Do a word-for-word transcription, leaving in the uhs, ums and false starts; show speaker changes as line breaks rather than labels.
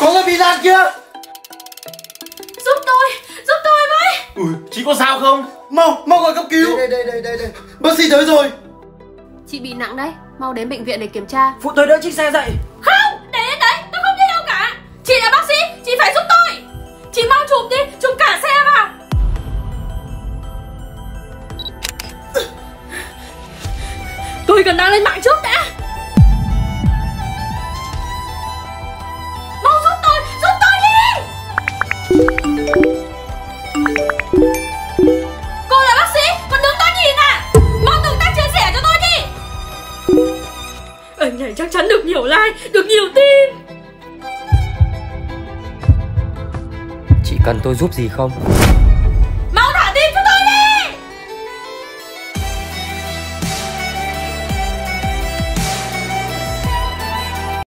Có người bị lạc kia.
Giúp tôi, giúp tôi với.
Ui, chị có sao không? Mau, mau gọi cấp cứu. Đây, đây, đây, đây, đây. Bác sĩ tới rồi.
Chị bị nặng đấy, mau đến bệnh viện để kiểm tra.
Phụ tôi đỡ chiếc xe dậy.
Không, để đến đấy, tôi không đi đâu cả. Chị là bác sĩ, chị phải giúp tôi. Chị mau chụp đi, chụp cả xe vào. Tôi cần đăng lên mạng trước đã. Mau giúp tôi, giúp tôi đi. Cô là bác sĩ, còn đứng đó nhìn à? Mau tương tác chia sẻ cho tôi đi. Anh này chắc chắn được nhiều like, được nhiều tin.
Chị cần tôi giúp gì không?